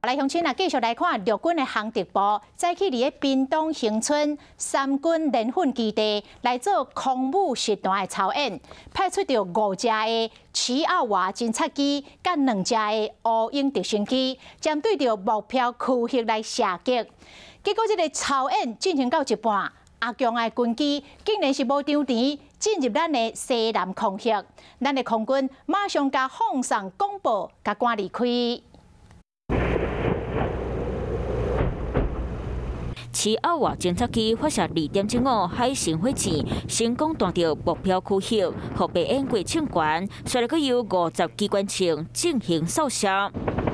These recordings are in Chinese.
来，乡亲啊，继续来看陆军的航特部，再去伫个屏东恒春三军联训基地来做空武实弹的操演，派出着5架的奇奥瓦侦察机，甲2架的乌鹰直升机，针对着目标区域来射击。结果，这个操演进行到一半，阿强的军机竟然是无张甜，进入咱的西南空域，咱的空军马上甲放送广播，甲赶离开。 奇奥瓦侦察机发射2.75海神火箭，成功弹到目标区域，互白烟过庆管，随后由50机关枪进行扫射。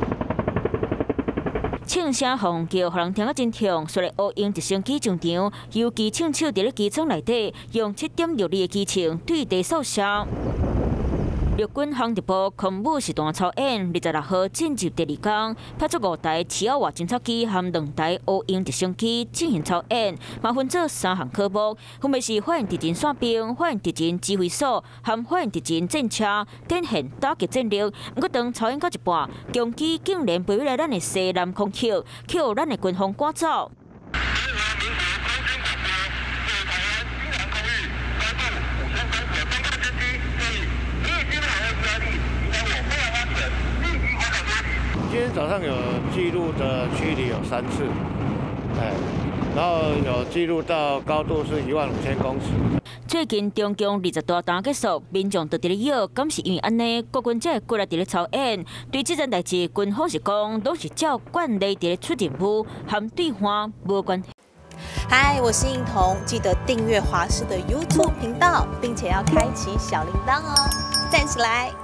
庆声洪叫互人听啊真痛，随后乌鹰直升机上场，由机枪手伫咧机舱内底用7.6厘的机枪对地扫射。 陆军航特部空武实弹操演26号进入第2天，派出5台奇奥瓦侦察机和2台乌鹰直升机进行操演，嘛分做3项科目，分别是发现敌人伞兵、发现敌人指挥所和发现敌人战车，展现打击战略。不过当操演到一半，攻击竟然飞回来咱的西南空区，去互咱的军方赶走。 今天早上有记录的驱离有3次，然后有记录到高度是15000公尺。 最近中共20大弹结束，民众都伫咧摇，敢是因为安尼，国军才会过来伫咧操演？对这件代志，军方是讲都是照惯例伫咧出任务，和对方无关系。 嗨，我是映彤，记得订阅华视的 YouTube 频道，并且要开启小铃铛哦，站起来！